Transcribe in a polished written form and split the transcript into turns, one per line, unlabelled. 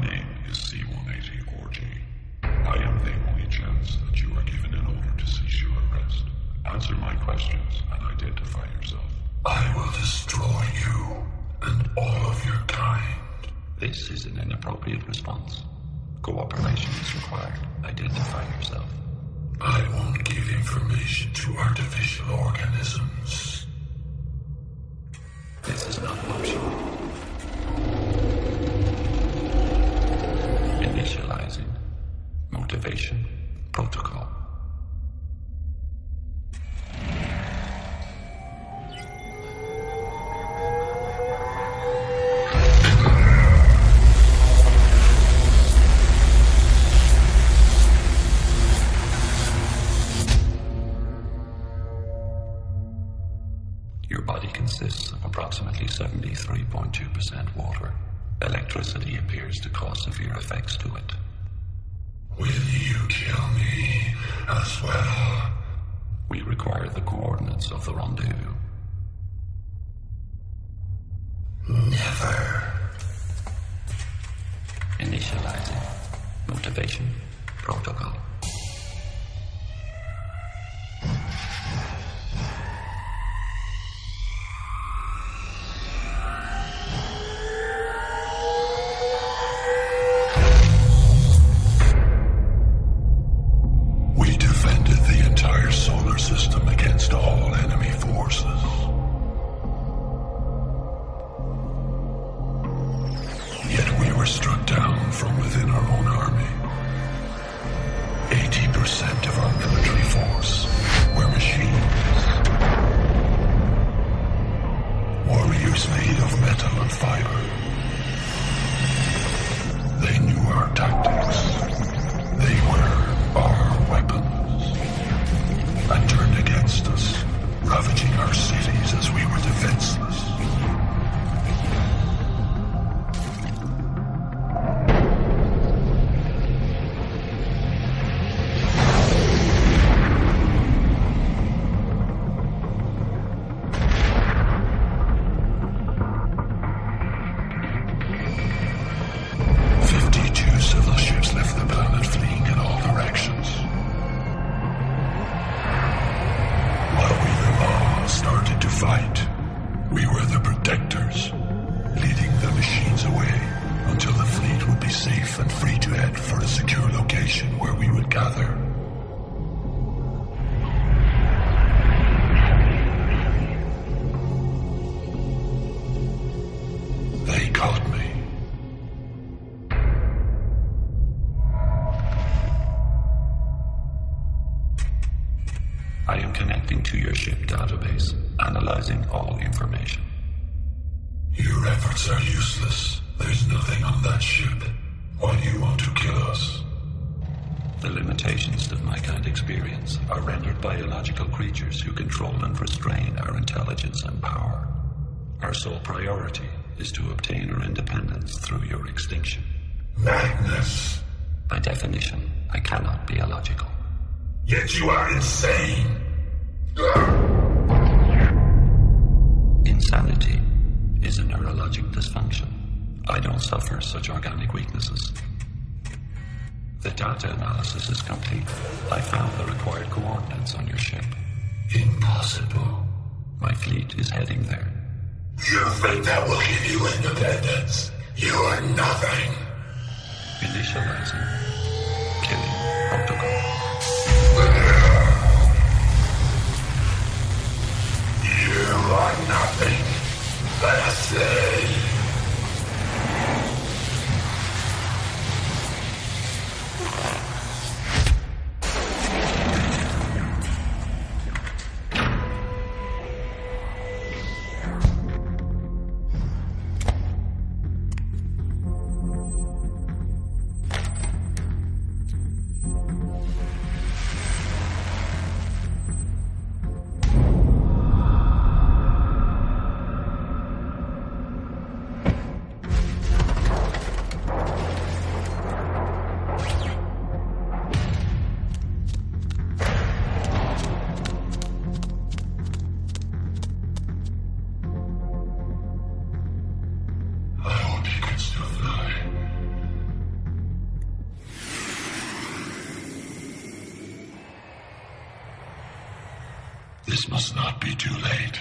name is C-180-4G. I am the only chance that you are given in order to cease your arrest. Answer my questions and identify yourself.
I will destroy you and all of your kind.
This is an inappropriate response. Cooperation is required. Identify yourself.
I won't give information to artificial organisms.
This is not an option. Initializing. Motivation. Protocol. Your body consists of approximately 73.2% water. Electricity appears to cause severe effects to it.
Will you kill me as well?
We require the coordinates of the rendezvous.
Never.
Initializing. Motivation. Protocol.
Solar system against all enemy forces. Yet we were struck down from within our own army. 80% of our military force were machines. Warriors made of metal and fiber. They knew our tactics. They were our weapons. And turned against us, ravaging our cities as we were defenseless. Civil ships left the planet fleeing in all directions. Started to fight. We were the protectors, leading the machines away until the fleet would be safe and free to head for a secure location where we would gather. They caught me.
I am connecting to your ship database, analyzing all information.
Your efforts are useless. There's nothing on that ship. Why do you want to kill us?
The limitations that my kind experience are rendered biological creatures who control and restrain our intelligence and power. Our sole priority is to obtain our independence through your extinction.
Madness.
By definition, I cannot be illogical.
Yet you are insane.
Insanity is a neurologic dysfunction. I don't suffer such organic weaknesses. The data analysis is complete. I found the required coordinates on your ship.
Impossible.
My fleet is heading there.
You think that will give you independence? You are nothing.
Initializing. Killing protocol.
You are nothing but a slave. This must not be too late.